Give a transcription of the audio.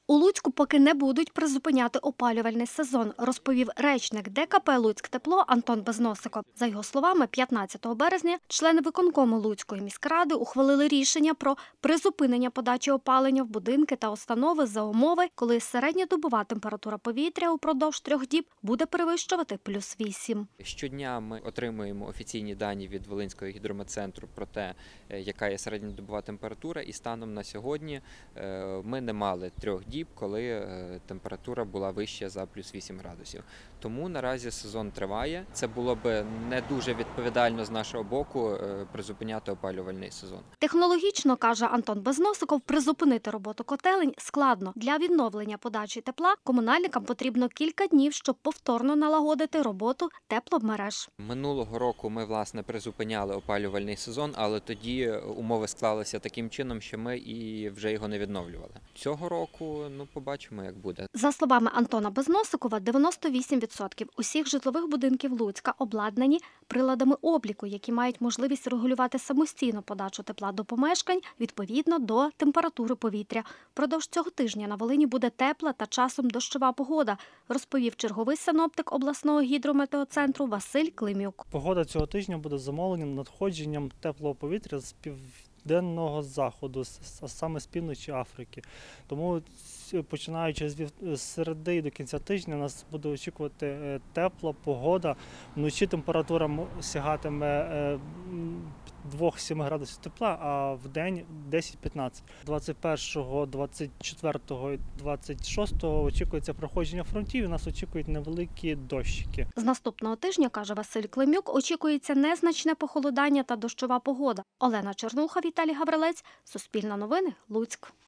У Луцьку поки не будуть призупиняти опалювальний сезон, розповів речник ДКП «Луцьктепло» Антон Безносико. За його словами, 15 березня члени виконкому Луцької міськради ухвалили рішення про призупинення подачі опалення в будинки та установи за умови, коли середньодобова температура повітря упродовж 3 діб буде перевищувати +8. Щодня ми отримуємо офіційні дані від Волинського гідрометцентру про те, яка є середньодобова температура, і станом на сьогодні ми не мали 3 діб, коли температура була вища за +8 градусів. Тому наразі сезон триває. Це було б не дуже відповідально з нашого боку призупиняти опалювальний сезон. Технологічно, каже Антон Безносиков, призупинити роботу котелень складно. Для відновлення подачі тепла комунальникам потрібно кілька днів, щоб повторно налагодити роботу тепломереж. Минулого року ми, власне, призупиняли опалювальний сезон, але тоді умови склалися таким чином, що ми і вже його не відновлювали. Цього року, побачимо, як буде. За словами Антона Безносикова, 98% усіх житлових будинків Луцька обладнані приладами обліку, які мають можливість регулювати самостійно подачу тепла до помешкань відповідно до температури повітря. Впродовж цього тижня на Волині буде тепла та часом дощова погода, розповів черговий синоптик обласного гідрометеоцентру Василь Климюк. Погода цього тижня буде замовленням надходженням теплого повітря з південного заходу, а саме з півночі Африки. Тому починаючи з середи до кінця тижня нас буде очікувати тепла погода. Вночі температура сягатиме 2-7 градусів тепла, а в день 10-15. 21, 24 і 26 очікується проходження фронтів і нас очікують невеликі дощики. З наступного тижня, каже Василь Климюк, очікується незначне похолодання та дощова погода. Олена Чернуха, Віталій Гаврилець, Суспільне новини, Луцьк.